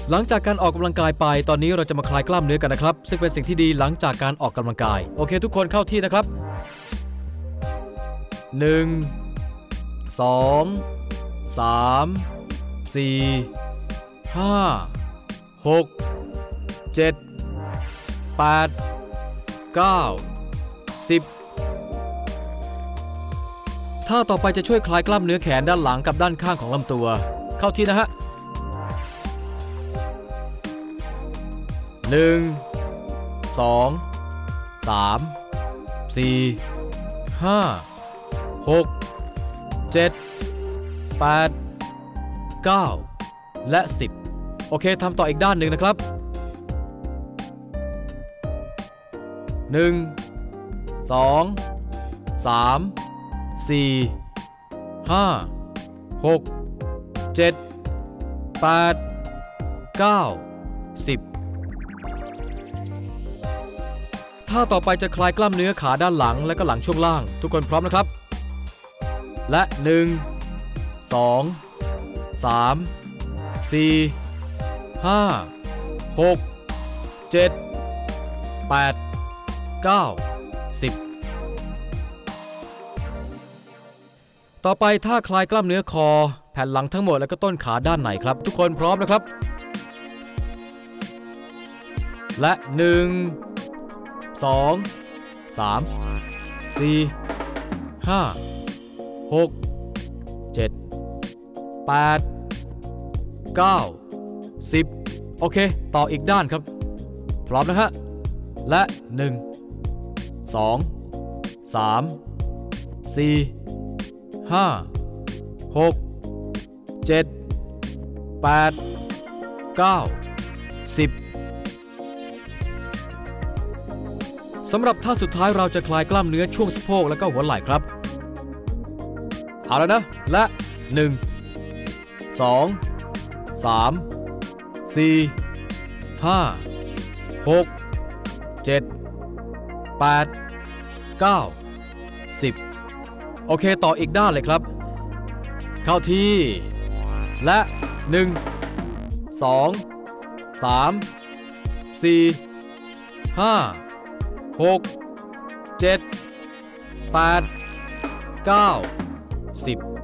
หลังจากการออกกำลังกายไปตอนนี้เราจะมาคลายกล้ามเนื้อกันนะครับซึ่งเป็นสิ่งที่ดีหลังจากการออกกำลังกายโอเคทุกคนเข้าที่นะครับ1 2 3 4 5 6 7 8 9 10ท่าต่อไปจะช่วยคลายกล้ามเนื้อแขนด้านหลังกับด้านข้างของลำตัวเข้าที่นะฮะ1 2 3 4 5 6 7 8 9 และ 10โอเคทำต่ออีกด้านหนึ่งนะครับ1 2 3 4 5 6 7 8 9 10ท่าต่อไปจะคลายกล้ามเนื้อขาด้านหลังและก็หลังช่วงล่างทุกคนพร้อมนะครับและ1 2 3 4 5 6 7 8 9 10ต่อไปท่าคลายกล้ามเนื้อคอแผ่นหลังทั้งหมดและก็ต้นขาด้านในครับทุกคนพร้อมนะครับและ1 2 3 4 5 6 7 8 9 10โอเคต่ออีกด้านครับพร้อมนะฮะและ1 2 3 4 5 6 7 8 9 10สำหรับท่าสุดท้ายเราจะคลายกล้ามเนื้อช่วงสะโพกและก็หัวไหล่ครับเอาแล้วนะและ1 2 3 4 5 6 7 8 9 10โอเคต่ออีกด้านเลยครับเข้าที่และ1 2 3 4 5 6 7 8 9 10